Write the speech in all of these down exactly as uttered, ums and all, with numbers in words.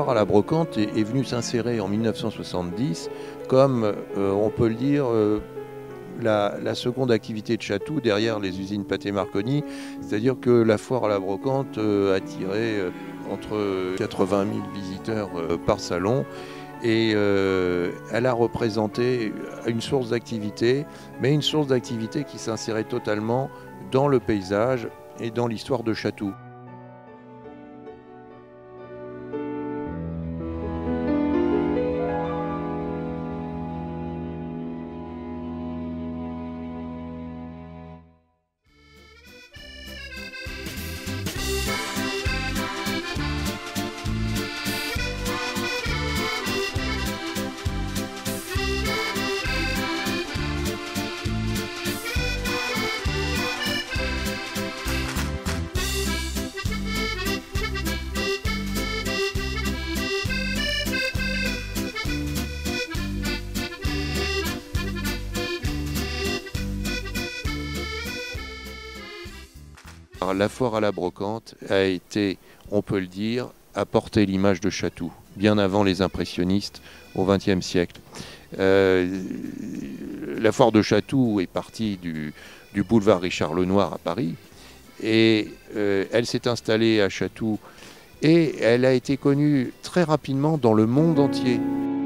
foire à la brocante est, est venue s'insérer en mille neuf cent soixante-dix comme, euh, on peut le dire, euh, la, la seconde activité de Chatou derrière les usines Pathé Marconi. C'est-à-dire que la foire à la brocante euh, attirait euh, entre quatre-vingt mille visiteurs euh, par salon. Et euh, elle a représenté une source d'activité, mais une source d'activité qui s'insérait totalement dans le paysage et dans l'histoire de Chatou. La foire à la brocante a été, on peut le dire, a porté l'image de Chatou, bien avant les impressionnistes au vingtième siècle. Euh, la foire de Chatou est partie du, du boulevard Richard Lenoir à Paris et euh, elle s'est installée à Chatou et elle a été connue très rapidement dans le monde entier.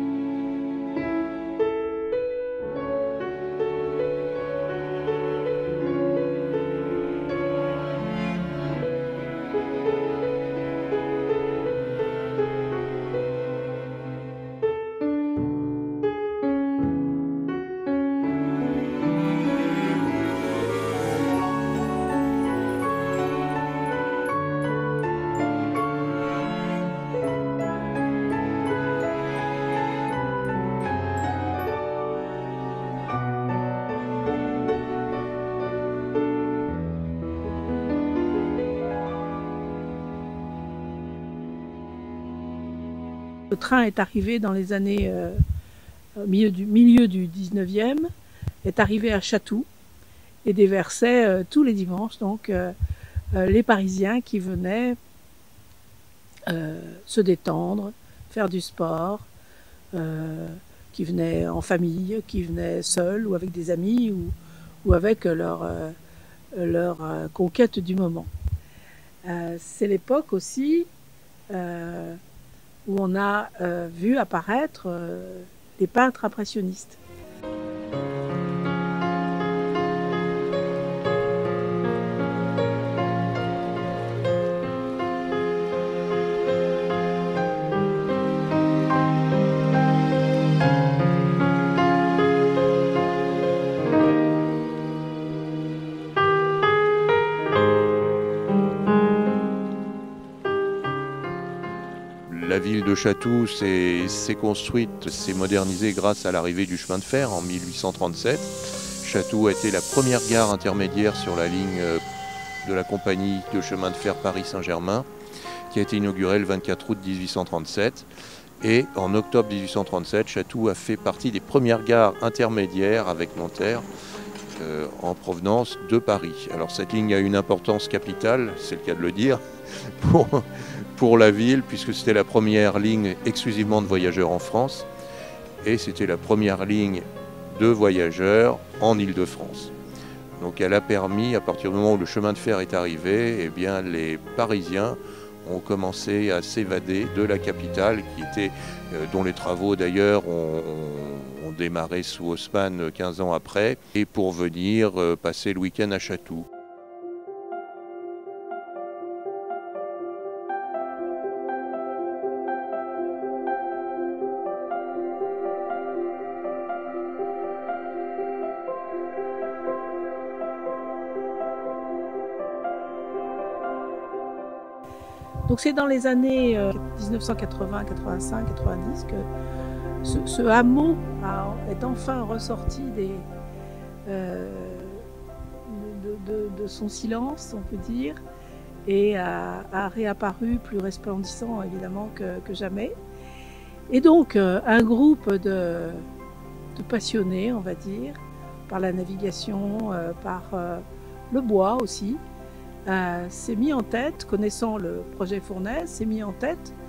Le train est arrivé dans les années euh, au milieu du, milieu du dix-neuvième, est arrivé à Chatou et déversait euh, tous les dimanches donc euh, euh, les Parisiens qui venaient euh, se détendre, faire du sport, euh, qui venaient en famille, qui venaient seuls ou avec des amis ou, ou avec leur, euh, leur euh, conquête du moment. Euh, c'est l'époque aussi euh, où on a euh, vu apparaître euh, des peintres impressionnistes. La ville de Chatou s'est construite, s'est modernisée grâce à l'arrivée du chemin de fer en mille huit cent trente-sept. Chatou a été la première gare intermédiaire sur la ligne de la compagnie de chemin de fer Paris-Saint-Germain, qui a été inaugurée le vingt-quatre août mille huit cent trente-sept. Et en octobre mille huit cent trente-sept, Chatou a fait partie des premières gares intermédiaires avec Nanterre euh, en provenance de Paris. Alors cette ligne a une importance capitale, c'est le cas de le dire, pour, pour la ville, puisque c'était la première ligne exclusivement de voyageurs en France et c'était la première ligne de voyageurs en Île-de-France. Donc elle a permis, à partir du moment où le chemin de fer est arrivé, eh bien, les Parisiens ont commencé à s'évader de la capitale, qui était, euh, dont les travaux d'ailleurs ont, ont démarré sous Haussmann quinze ans après, et pour venir euh, passer le week-end à Chatou. Donc c'est dans les années euh, mille neuf cent quatre-vingts, quatre-vingt-cinq, quatre-vingt-dix que ce, ce hameau a, est enfin ressorti des, euh, de, de, de son silence, on peut dire, et a, a réapparu plus resplendissant évidemment que, que jamais. Et donc euh, un groupe de, de passionnés, on va dire, par la navigation, euh, par euh, le bois aussi, Euh, s'est mis en tête, connaissant le projet Fournaise, s'est mis en tête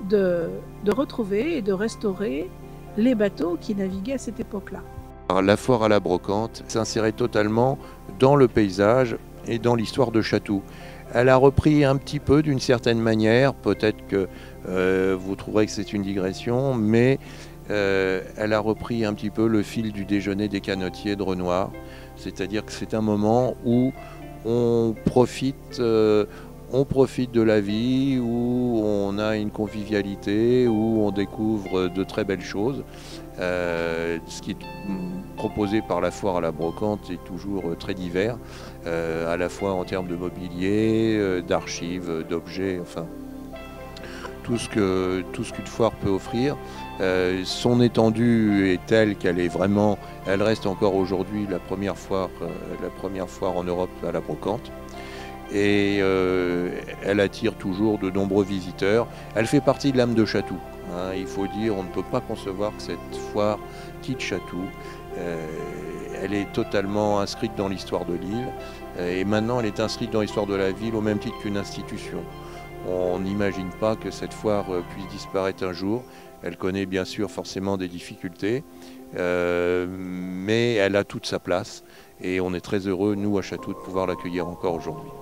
de, de retrouver et de restaurer les bateaux qui naviguaient à cette époque-là. La foire à la brocante s'insérait totalement dans le paysage et dans l'histoire de Chatou. Elle a repris un petit peu d'une certaine manière, peut-être que euh, vous trouverez que c'est une digression, mais euh, elle a repris un petit peu le fil du déjeuner des canotiers de Renoir, c'est-à-dire que c'est un moment où on profite, euh, on profite de la vie, où on a une convivialité, où on découvre de très belles choses. Euh, ce qui est proposé par la foire à la brocante est toujours très divers, euh, à la fois en termes de mobilier, euh, d'archives, d'objets, enfin tout ce que tout ce qu'une foire peut offrir. Euh, son étendue est telle qu'elle est vraiment, elle reste encore aujourd'hui la première foire, euh, la première foire en Europe à la brocante. Et euh, elle attire toujours de nombreux visiteurs. Elle fait partie de l'âme de Chatou. Hein, il faut dire, on ne peut pas concevoir que cette foire quitte Chatou. Euh, elle est totalement inscrite dans l'histoire de l'île. Euh, et maintenant, elle est inscrite dans l'histoire de la ville au même titre qu'une institution. On n'imagine pas que cette foire puisse disparaître un jour. Elle connaît bien sûr forcément des difficultés, euh, mais elle a toute sa place. Et on est très heureux, nous, à Chatou, de pouvoir l'accueillir encore aujourd'hui.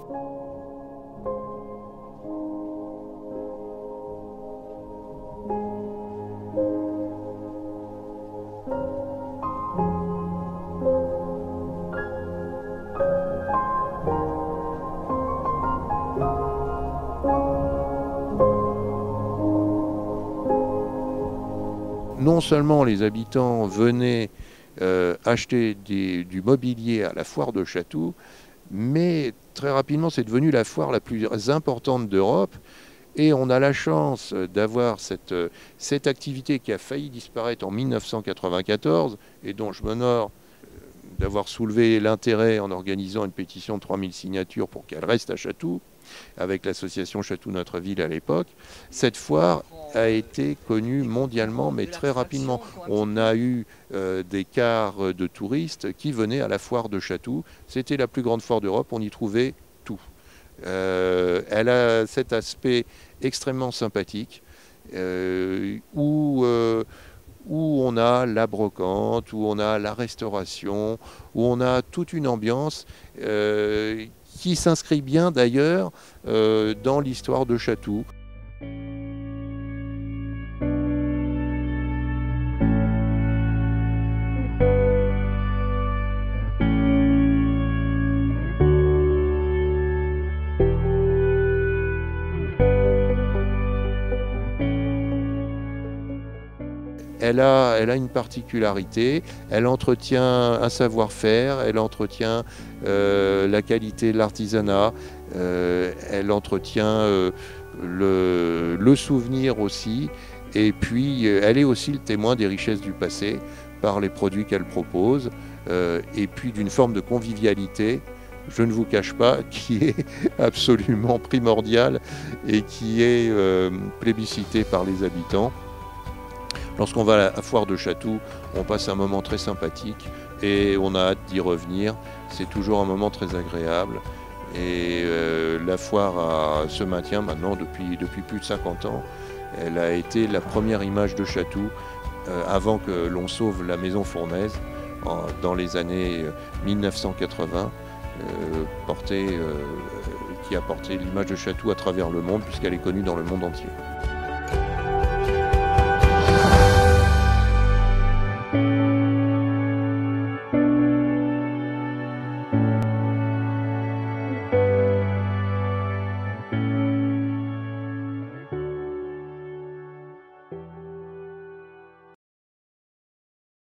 Non seulement les habitants venaient euh, acheter des, du mobilier à la foire de Chatou, mais très rapidement c'est devenu la foire la plus importante d'Europe. Et on a la chance d'avoir cette, cette activité qui a failli disparaître en mille neuf cent quatre-vingt-quatorze et dont je m'honore d'avoir soulevé l'intérêt en organisant une pétition de trois mille signatures pour qu'elle reste à Chatou, avec l'association Chatou Notre Ville à l'époque. Cette foire a été connue mondialement, mais très rapidement. On a eu euh, des cars de touristes qui venaient à la foire de Chatou. C'était la plus grande foire d'Europe, on y trouvait tout. Euh, elle a cet aspect extrêmement sympathique, euh, où, euh, où on a la brocante, où on a la restauration, où on a toute une ambiance euh, qui s'inscrit bien d'ailleurs euh, dans l'histoire de Chatou. Elle a, elle a une particularité, elle entretient un savoir-faire, elle entretient euh, la qualité de l'artisanat, euh, elle entretient euh, le, le souvenir aussi, et puis elle est aussi le témoin des richesses du passé par les produits qu'elle propose, euh, et puis d'une forme de convivialité, je ne vous cache pas, qui est absolument primordiale et qui est euh, plébiscitée par les habitants. Lorsqu'on va à la foire de Chatou, on passe un moment très sympathique et on a hâte d'y revenir. C'est toujours un moment très agréable. Et euh, la foire a, se maintient maintenant depuis, depuis plus de cinquante ans. Elle a été la première image de Chatou euh, avant que l'on sauve la maison Fournaise en, dans les années mille neuf cent quatre-vingts, euh, portée, euh, qui a porté l'image de Chatou à travers le monde puisqu'elle est connue dans le monde entier.